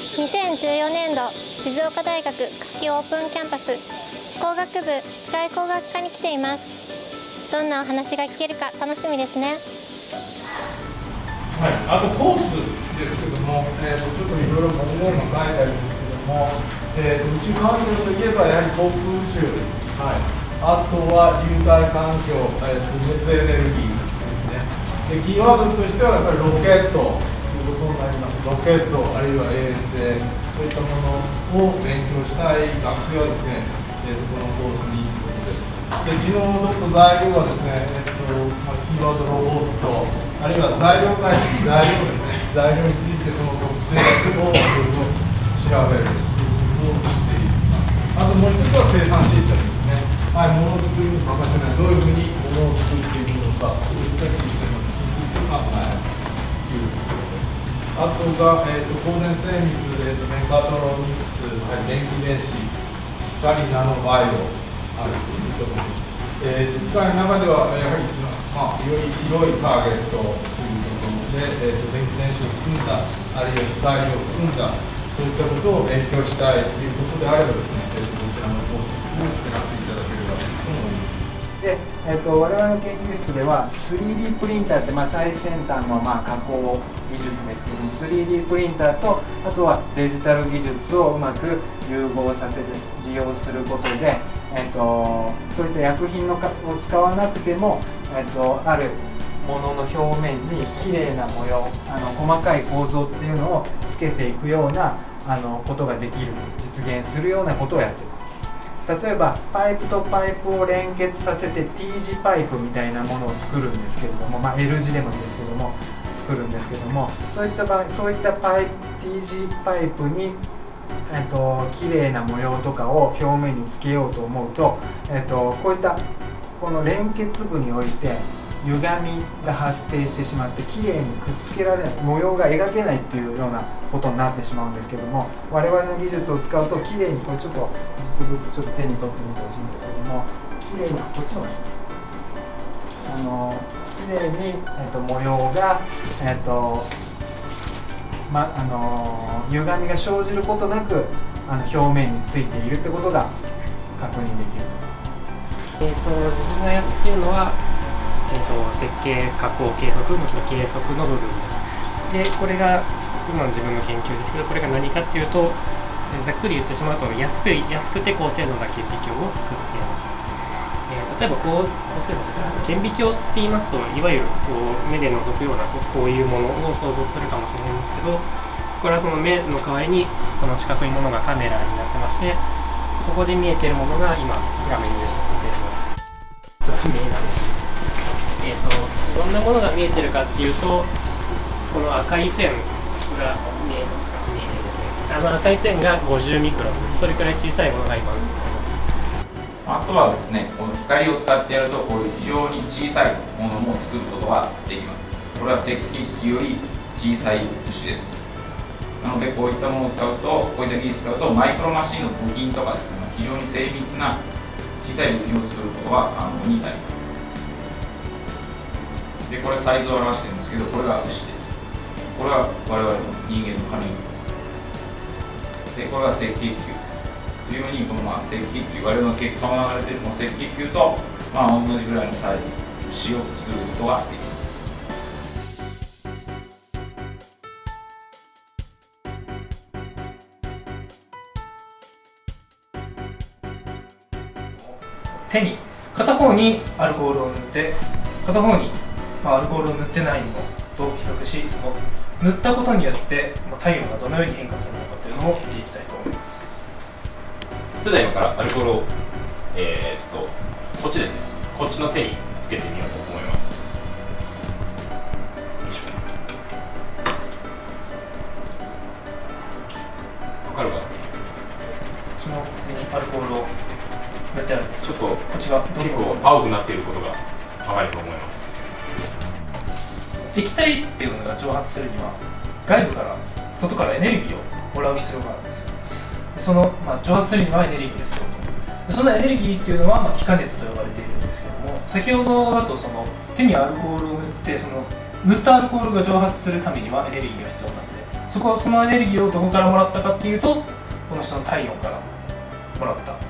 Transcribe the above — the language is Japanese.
2014年度静岡大学夏季オープンキャンパス工学部機械工学科に来ています。どんなお話が聞けるか楽しみですね。 はい、あとコースですけども、ちょっといろいろ文言も書いてあるんですけども、宇宙環境といえばやはり航空宇宙、はい、あとは流体環境、熱エネルギーですね。でキーワードとしてはやっぱりロケットということになります。ロケットあるいは衛星、そういったものを勉強したい学生はですね、このコースにということです。で知能材料はですね、キーワードロボット、あるいは材料解析、材料ですね、材料についてその特性を調べるということをしています。あともう一つは生産システムですね。はい、ものづくりに欠かせない、どういうふうにものを作っていくのか、そういったシステムについて考えるということです。あとが、光電精密、メカトロニクス、電気電子、光ナノバイオあるということです。機械の中ではやはり、より広いターゲットということで、電気電子を含んだ、あるいは光を含んだ、そういったことを勉強したいということであればですね、こちらのコースを選んでいただければと思います。 で我々の研究室では 3D プリンターって、最先端の加工技術ですけども、 3D プリンターとあとはデジタル技術をうまく融合させて利用することで、そういった薬品を使わなくても、あるものの表面にきれいな模様、細かい構造っていうのをつけていくようなことができる、実現するようなことをやっています。例えばパイプとパイプを連結させて T 字パイプみたいなものを作るんですけれども、L 字でもいいですけども作るんですけども、そういった場合、そういったT 字パイプに綺麗な模様とかを表面につけようと思うと、こういったこの連結部において歪みが発生してしまって綺麗にくっつけられない、模様が描けないっていうようなことになってしまうんですけども、我々の技術を使うと綺麗に、これちょっと実物ちょっと手に取ってみてほしいんですけども、綺麗にこっちの方が綺麗に、模様が歪みが生じることなく表面についているってことが確認できると思います。 自分がやっているのは、設計、加工、計測、計測の部分です。で、これが今の自分の研究ですけど、これが何かっていうと、ざっくり言ってしまうと安くて高性能な顕微鏡を作っています。例えば高性能というか顕微鏡って言いますと、いわゆる目で覗くようなこういうものを想像するかもしれないんですけど、これはその目の代わりにこの四角いものがカメラになってまして、ここで見えているものが今画面に映っています。ちょっと見えない。どんなものが見えてるかっていうと、この赤い線が見えますか？見えないですね。赤い線が50ミクロンです。それくらい小さいものが今映っています。 あとはですね、この光を使ってやると、こういう非常に小さいものも作ることができます。これは赤血球より小さい牛です。なので、こういったものを使うと、こういった技術を使うと、マイクロマシンの部品とかですね、非常に精密な小さい部品を作ることが可能になります。で、これサイズを表してるんですけど、これが牛です。これは我々の人間の髪の毛です。で、これが赤血球です。というように、この赤血球、我々の血管を流れているこの赤血球と、同じぐらいのサイズ、牛を作ることができます。 手に片方にアルコールを塗って、片方にアルコールを塗ってないものと比較し、その塗ったことによって体温がどのように変化するのかというのを見ていきたいと思います。 それでは今からアルコールを、こっちですね、こっちの手につけてみようと思います。よいしょ。わかるかな？こっちの手にアルコールを塗ってあるんです。 ちょっとこっちが結構青くなっていることがわかると思います。 液体っていうのが蒸発するには外部から外からエネルギーをもらう必要があるんですよ。でその、蒸発するにはエネルギーが必要と。でそのエネルギーっていうのは、気化熱と呼ばれているんですけども、先ほどだとその手にアルコールを塗って、その塗ったアルコールが蒸発するためにはエネルギーが必要なので、 そのエネルギーをどこからもらったかっていうと、この人の体温からもらった